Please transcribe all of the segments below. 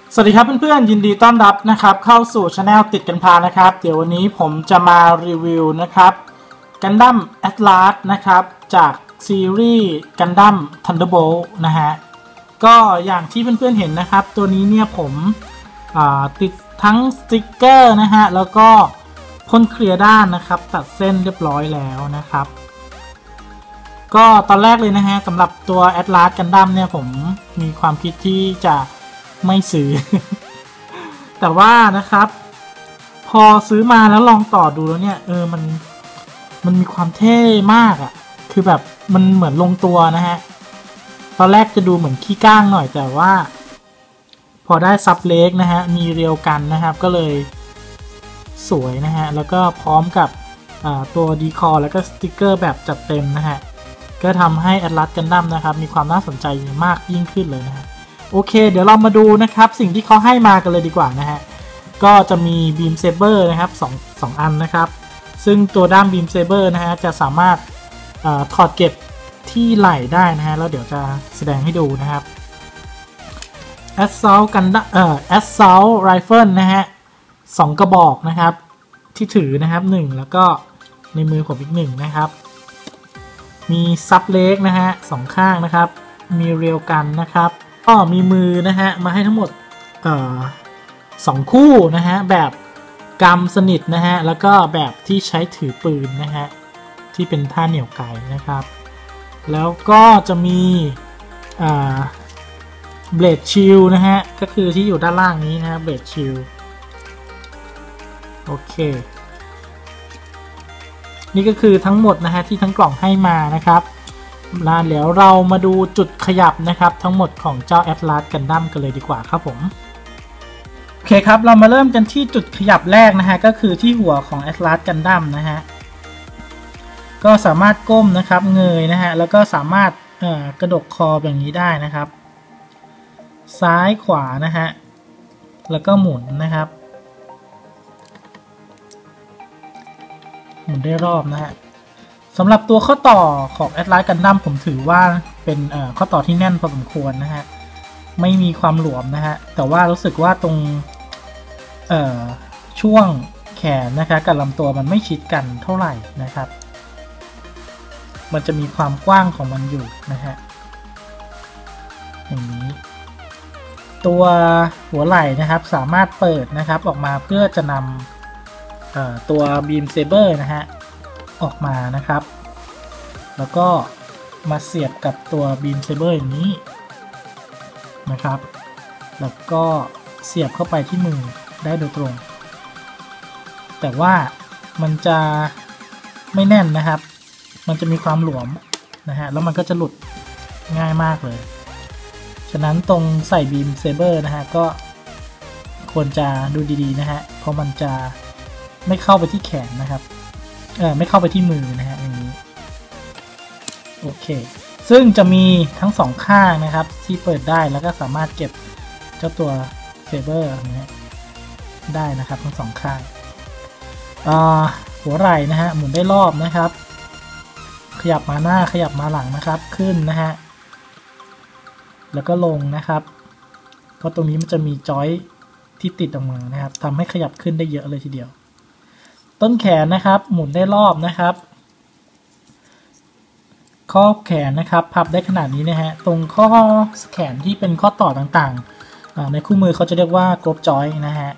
สวัสดีครับเพื่อนๆยินดีต้อนรับนะครับเข้าสู่ช anel ติดกันพานะครับเดี๋ยววันนี้ผมจะมารีวิวนะครับ Gundam Atlas นะครับจากซีรีส์ Gundam Thunderbolt นะฮะก็อย่างที่เพื่อนๆเห็นนะครับตัวนี้เนี่ยผมติดทั้งสติกเกอร์นะฮะแล้วก็พ่นเคลียร์ด้านนะครับตัดเส้นเรียบร้อยแล้วนะครับก็ตอนแรกเลยนะฮะสำหรับตัว Atlas Gundam เนี่ยผมมีความคิดที่จะไม่ซื้อ แต่ว่านะครับพอซื้อมาแล้วลองต่อดูแล้วเนี่ยมันมีความเท่มากอ่ะคือแบบมันเหมือนลงตัวนะฮะตอนแรกจะดูเหมือนขี้ก้างหน่อยแต่ว่าพอได้ซับเล็กนะฮะมีเรียวกันนะครับก็เลยสวยนะฮะแล้วก็พร้อมกับตัวดีคอร์แล้วก็สติกเกอร์แบบจัดเต็มนะฮะก็ทำให้ Atlas Gundam นะครับมีความน่าสนใจมากยิ่งขึ้นเลยนะฮะโอเคเดี๋ยวเรามาดูนะครับสิ่งที่เขาให้มากันเลยดีกว่านะฮะก็จะมี Beam Saber นะครับ2 อันนะครับซึ่งตัวด้าม Beam Saber นะฮะจะสามารถถอดเก็บที่ไหล่ได้นะฮะแล้วเดี๋ยวจะแสดงให้ดูนะครับ Assault Gundam Assault Rifle นะฮะ2 กระบอกนะครับที่ถือนะครับ1แล้วก็ในมือผมอีก1นะครับมีซับเล็กนะฮะ2 ข้างนะครับมีเรียวกันนะครับก็มีมือนะฮะมาให้ทั้งหมด2 คู่นะฮะแบบกำสนิทนะฮะแล้วก็แบบที่ใช้ถือปืนนะฮะที่เป็นท่าเหนี่ยวไกนะครับแล้วก็จะมีเบลดชิลนะฮะก็คือที่อยู่ด้านล่างนี้นะฮะเบลดชิลโอเคนี่ก็คือทั้งหมดนะฮะที่ทั้งกล่องให้มานะครับเดี๋ยวเรามาดูจุดขยับนะครับทั้งหมดของเจ้า Atlas Gundam กันเลยดีกว่าครับผมโอเคครับเรามาเริ่มกันที่จุดขยับแรกนะฮะก็คือที่หัวของ Atlas Gundam นะฮะก็สามารถก้มนะครับเงยนะฮะแล้วก็สามารถกระดกคอแบบนี้ได้นะครับซ้ายขวานะฮะแล้วก็หมุนนะครับหมุนได้รอบนะฮะสำหรับตัวข้อต่อของ Atlas Gundam ผมถือว่าเป็นข้อต่อที่แน่นพอสมควรนะฮะไม่มีความหลวมนะฮะแต่ว่ารู้สึกว่าตรงช่วงแขนนะคะกับลำตัวมันไม่ชิดกันเท่าไหร่นะครับมันจะมีความกว้างของมันอยู่นะฮะอย่างนี้ตัวหัวไหล่นะครับสามารถเปิดนะครับออกมาเพื่อจะนำตัว Beam Saber นะฮะออกมานะครับแล้วก็มาเสียบกับตัว Beam Saber อย่างนี้นะครับแล้วก็เสียบเข้าไปที่มือได้โดยตรงแต่ว่ามันจะไม่แน่นนะครับมันจะมีความหลวมนะฮะแล้วมันก็จะหลุดง่ายมากเลยฉะนั้นตรงใส่ Beam Saber นะฮะก็ควรจะดูดีๆนะฮะเพราะมันจะไม่เข้าไปที่แขนนะครับไม่เข้าไปที่มือนะฮะอย่างนี้โอเคซึ่งจะมีทั้ง2 ข้างนะครับที่เปิดได้แล้วก็สามารถเก็บเจ้าตัวเซเบอร์นะได้นะครับทั้ง2 ข้างหัวไหล่นะฮะหมุนได้รอบนะครับขยับมาหน้าขยับมาหลังนะครับขึ้นนะฮะแล้วก็ลงนะครับเพราะตรงนี้มันจะมีจอยที่ติดออกมานะครับทำให้ขยับขึ้นได้เยอะเลยทีเดียวต้นแขนนะครับหมุนได้รอบนะครับข้อแขนนะครับพับได้ขนาดนี้นะฮะตรงข้อแขนที่เป็นข้อต่อต่างๆในคู่มือเขาจะเรียกว่ากรอบจอยนะฮะ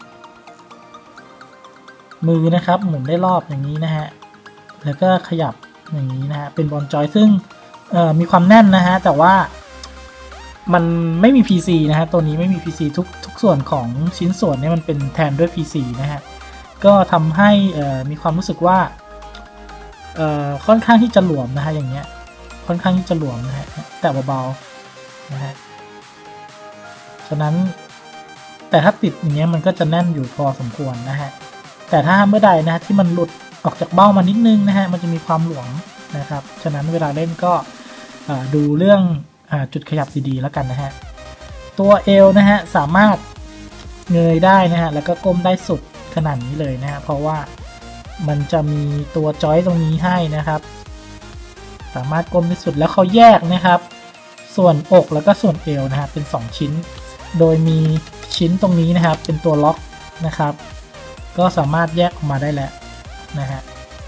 มือนะครับหมุนได้รอบอย่างนี้นะฮะแล้วก็ขยับอย่างนี้นะฮะเป็นบอลจอยซึ่งมีความแน่นนะฮะแต่ว่ามันไม่มี PC นะฮะตัวนี้ไม่มี PC ทุกส่วนของชิ้นส่วนนี้มันเป็นแทนด้วย PC นะฮะก็ทำให้มีความรู้สึกว่าค่อนข้างที่จะหลวมนะฮะอย่างเงี้ยค่อนข้างที่จะหลวมนะฮะแต่เบาๆนะฮะฉะนั้นแต่ถ้าติดอย่างเงี้ยมันก็จะแน่นอยู่พอสมควรนะฮะแต่ถ้าเมื่อใดนะฮะที่มันหลุดออกจากเบ้ามานิดนึงนะฮะมันจะมีความหลวมนะครับฉะนั้นเวลาเล่นก็ดูเรื่องจุดขยับดีๆแล้วกันนะฮะตัวเอวนะฮะสามารถเงยได้นะฮะแล้วก็ก้มได้สุดขนาดนี้เลยนะฮะเพราะว่ามันจะมีตัวจอยตรงนี้ให้นะครับสามารถก้มได้สุดแล้วเขาแยกนะครับส่วนอกแล้วก็ส่วนเอวนะฮะเป็น2 ชิ้นโดยมีชิชิ้นตรงนี้นะครับเป็นตัวล็อกนะครับก็สามารถแยกออกมาได้แล้วนะฮะ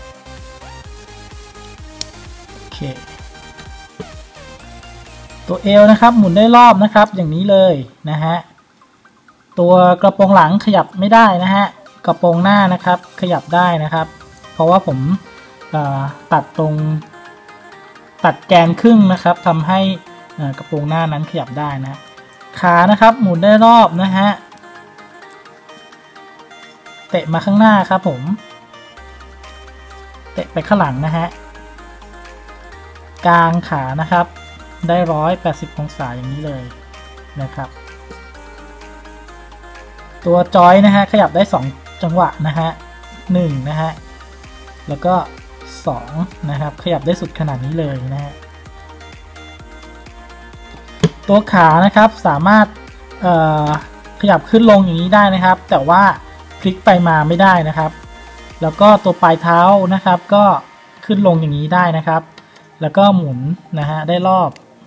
โอเคตัวเอวนะครับหมุนได้รอบนะครับอย่างนี้เลยนะฮะตัวกระโปรงหลังขยับไม่ได้นะฮะกระโปรงหน้านะครับขยับได้นะครับเพราะว่าผมตัดแกนครึ่งนะครับทำให้กระโปรงหน้านั้นขยับได้นะขานะครับหมุนได้รอบนะฮะเตะมาข้างหน้าครับผมเตะไปข้างหลังนะฮะกลางขานะครับได้180องศาอย่างนี้เลยนะครับตัวจอยนะฮะขยับได้2จังหวะนะฮะ1นะฮะแล้วก็2นะครับขยับได้สุดขนาดนี้เลยนะฮะตัวขานะครับสามารถขยับขึ้นลงอย่างนี้ได้นะครับแต่ว่าพลิกไปมาไม่ได้นะครับแล้วก็ตัวปลายเท้านะครับก็ขึ้นลงอย่างนี้ได้นะครับแล้วก็หมุนนะฮะได้รอบ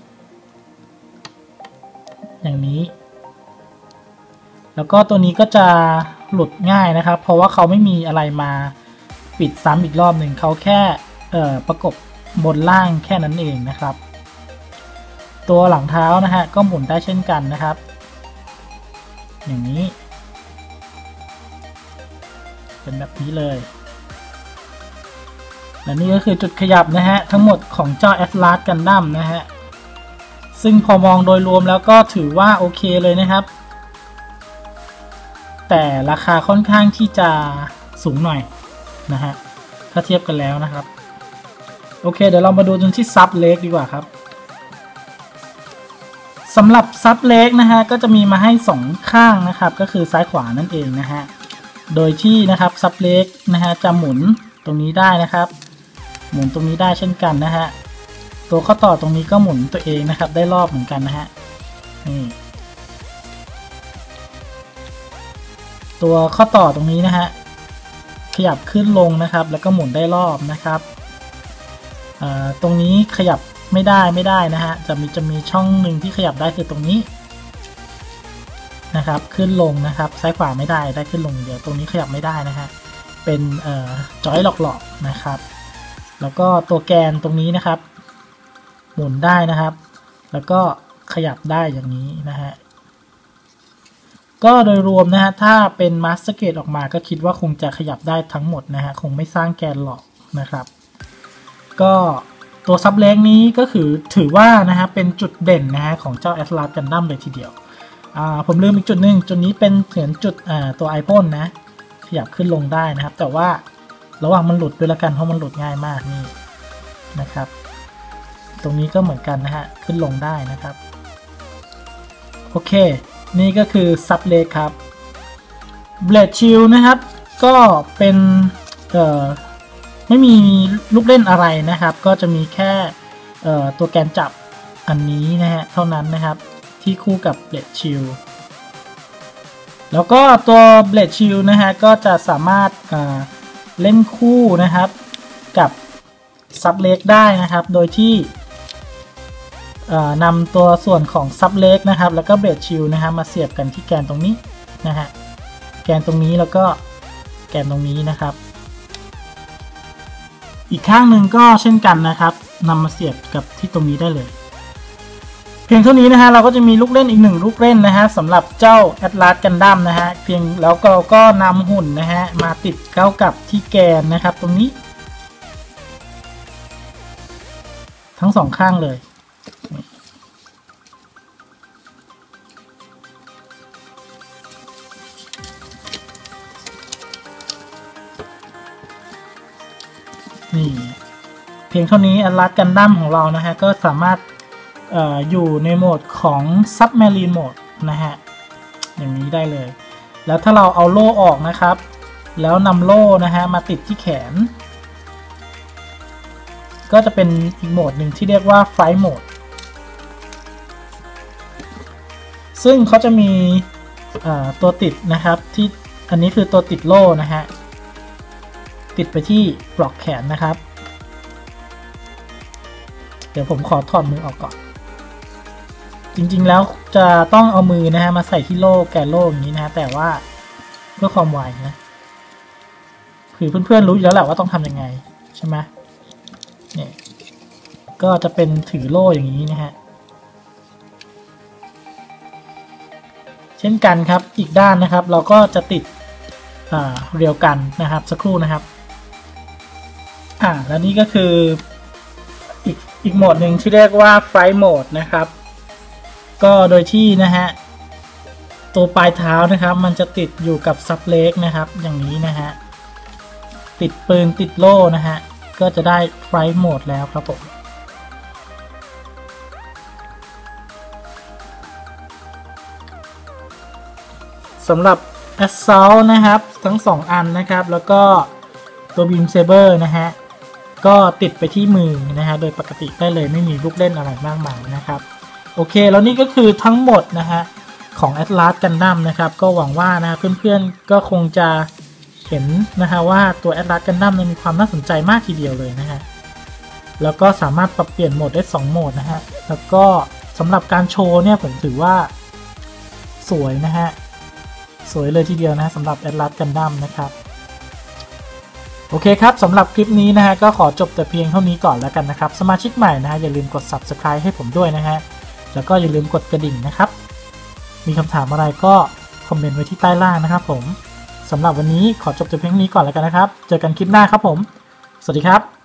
อย่างนี้แล้วก็ตัวนี้ก็จะหลุดง่ายนะครับเพราะว่าเขาไม่มีอะไรมาปิดซ้ำอีกรอบหนึ่งเขาแค่ประกบบนล่างแค่นั้นเองนะครับตัวหลังเท้านะฮะก็หมุนได้เช่นกันนะครับอย่างนี้เป็นแบบนี้เลยและนี่ก็คือจุดขยับนะฮะทั้งหมดของเจ้า Atlas Gundam นะฮะซึ่งพอมองโดยรวมแล้วก็ถือว่าโอเคเลยนะครับแต่ราคาค่อนข้างที่จะสูงหน่อยนะฮะถ้าเทียบกันแล้วนะครับโอเคเดี๋ยวเรามาดูจนที่ซับเล็กดีกว่าครับสำหรับซับเล็กนะฮะก็จะมีมาให้2ข้างนะครับก็คือซ้ายขวานั่นเองนะฮะโดยที่นะครับซับเล็กนะฮะจะหมุนตรงนี้ได้นะครับหมุนตรงนี้ได้เช่นกันนะฮะตัวข้อต่อตรงนี้ก็หมุนตัวเองนะครับได้รอบเหมือนกันนะฮะนี่ตัวข้อต่อตรงนี้นะฮะขยับขึ้นลงนะครับแล้วก็หมุนได้รอบนะครับตรงนี้ขยับไม่ได้นะฮะจะมีช่องหนึ่งที่ขยับได้คือตรงนี้นะครับขึ้นลงนะครับซ้ายขวาไม่ได้ขึ้นลงเดียวตรงนี้ขยับไม่ได้นะฮะเป็นจอยหลอกๆนะครับแล้วก็ตัวแกนตรงนี้นะครับหมุนได้นะครับแล้วก็ขยับได้อย่างนี้นะฮะก็โดยรวมนะฮะถ้าเป็นมาสเตอร์เกรดออกมาก็คิดว่าคงจะขยับได้ทั้งหมดนะฮะคงไม่สร้างแกนหลอกนะครับก็ตัวซับเล็กนี้ก็คือถือว่านะฮะเป็นจุดเด่นนะฮะของเจ้า Atlas Gundam เลยทีเดียวผมลืมอีกจุดหนึ่งจุดนี้เป็นเหมือนจุดตัวไอพ่นนะขยับขึ้นลงได้นะครับแต่ว่าระหว่างมันหลุดด้วยละกันเพราะมันหลุดง่ายมากนี่นะครับตรงนี้ก็เหมือนกันนะฮะขึ้นลงได้นะครับโอเคนี่ก็คือซับเล็กครับเบลดชิลนะครับก็เป็นไม่มีลูกเล่นอะไรนะครับก็จะมีแค่ตัวแกนจับอันนี้นะฮะเท่านั้นนะครับที่คู่กับเบลดชิลแล้วก็ตัวเบลดชิลนะฮะก็จะสามารถเล่นคู่นะครับกับซับเล็กได้นะครับโดยที่นำตัวส่วนของซับเล็กนะครับแล้วก็เบลดชิลนะฮะมาเสียบกันที่แกนตรงนี้นะฮะแกนตรงนี้แล้วก็แกนตรงนี้นะครับอีกข้างหนึ่งก็เช่นกันนะครับนำมาเสียบกับที่ตรงนี้ได้เลยเพียงเท่านี้นะฮะเราก็จะมีลูกเล่นอีก1ลูกเล่นนะฮะสำหรับเจ้า Atlas Gundam นะฮะเพียงแล้วเราก็นำหุ่นนะฮะมาติดเข้ากับที่แกนนะครับตรงนี้ทั้ง2ข้างเลยนี่เพียงเท่านี้ Atlas Gundam ของเรานะฮะก็สามารถอยู่ในโหมดของ Submarine Mode นะฮะอย่างนี้ได้เลยแล้วถ้าเราเอาโล่ออกนะครับแล้วนำโล่นะฮะมาติดที่แขนก็จะเป็นอีกโหมดหนึ่งที่เรียกว่า Flight Mode ซึ่งเขาจะมีตัวติดนะครับที่อันนี้คือตัวติดโล่นะฮะติดไปที่ปลอกแขนนะครับเดี๋ยวผมขอถอดมือออกก่อนจริงๆแล้วจะต้องเอามือนะฮะมาใส่ที่โล่แกนโล่อย่างนี้นะฮะแต่ว่าเพื่อความไวนะคือเพื่อนๆรู้อยู่แล้วแหละว่าต้องทำยังไงใช่ไหมเนี่ยก็จะเป็นถือโล่อย่างนี้นะฮะเช่นกันครับอีกด้านนะครับเราก็จะติดเรียวกันนะครับสักครู่นะครับแล้วนี่ก็คืออีกโหมดหนึ่งที่เรียกว่า Flight Mode นะครับก็โดยที่นะฮะตัวปลายเท้านะครับมันจะติดอยู่กับซับเล็กนะครับอย่างนี้นะฮะติดปืนติดโล่นะฮะก็จะได้ Flight Mode แล้วครับผมสำหรับ Assault นะครับทั้ง2อันนะครับแล้วก็ตัว Beam Saber นะฮะก็ติดไปที่มือนะฮะโดยปกติได้เลยไม่มีลูกเล่นอะไรมากมายนะครับโอเคแล้วนี่ก็คือทั้งหมดนะฮะของ Atlas Gundam นะครับก็หวังว่านะเพื่อนๆก็คงจะเห็นนะฮะว่าตัว Atlas Gundam มีความน่าสนใจมากทีเดียวเลยนะฮะแล้วก็สามารถปรับเปลี่ยนโหมดได้2โหมดนะฮะแล้วก็สำหรับการโชว์เนี่ยผมถือว่าสวยนะฮะสวยเลยทีเดียวนะสำหรับ Atlas Gundam นะครับโอเคครับสำหรับคลิปนี้นะฮะก็ขอจบแต่เพียงเท่านี้ก่อนแล้วกันนะครับสมาชิกใหม่นะฮะอย่าลืมกด Subscribe ให้ผมด้วยนะฮะแล้วก็อย่าลืมกดกระดิ่งนะครับมีคำถามอะไรก็คอมเมนต์ไว้ที่ใต้ล่างนะครับผมสำหรับวันนี้ขอจบแต่เพียงนี้ก่อนแล้วกันนะครับเจอกันคลิปหน้าครับผมสวัสดีครับ